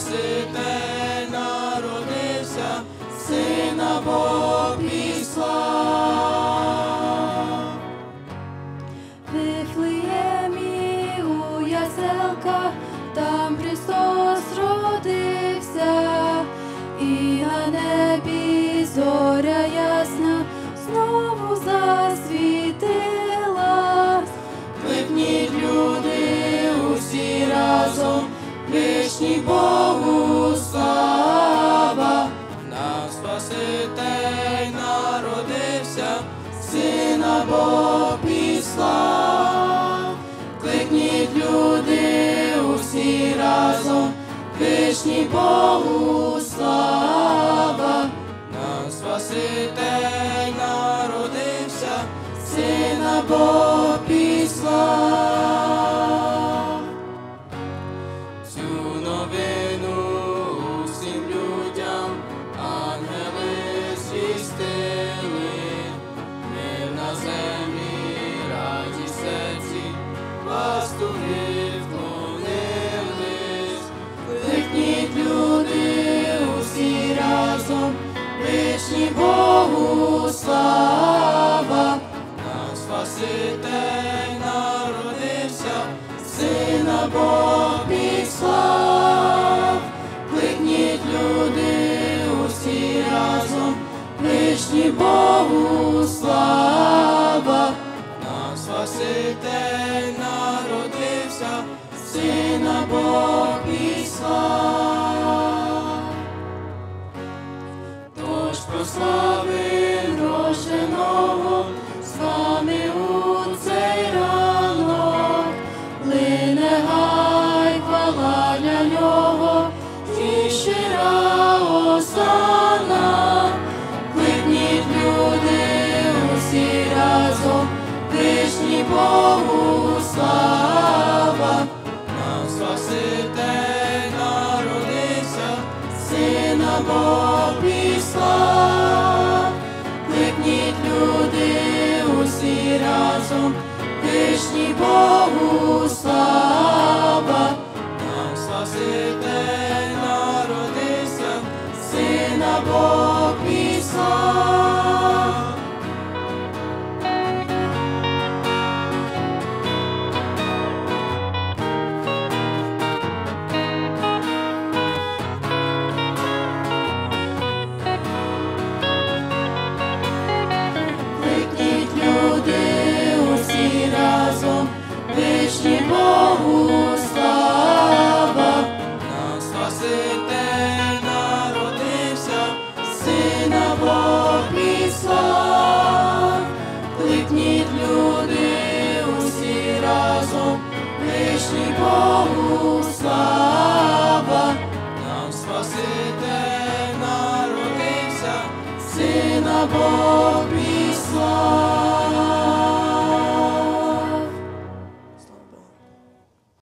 Спаситель народився, Сина Бог післав. В Вифлеємі у яселках там Христос родився, і на небі зоря ясна знову засвітилась. Кликніть, люди, усі разом, вишній Богу слава. Нам Спаситель народився, Сина Бог післав. Кликніть, люди, усі разом, вишній Богу слава. Нам Спаситель народився, Сина Бог післав. Цю новину усім людям ангели звістили, мир на землі, радість в серці, пастухи вклонились. Кликніть, люди, усі разом, вишній Богу слава. Нам Спаситель народився, Сина Бог післав. Кликніть, люди, усі разом, вишній Богу слава. Нам Спаситель народився, Сина Бог післав. Тож прославим рожденого з вами у цей ранок, лине гай хвала для нього і щира осанна. Кликніть, люди, усі разом, вишній Богу слава. Нам Спаситель народився, Сина Бог післав. Кликніть, люди, усі разом, вишній Богу слава. Нам Спаситель народився, Сина Бог післав. Кликніть, люди, усі разом, вишній Богу слава. Нам Спаситель народився, Сина Бог післав. Кликніть, люди, усі разом, вишній Богу слава. Нам Спаситель народився, Сина Бог післав.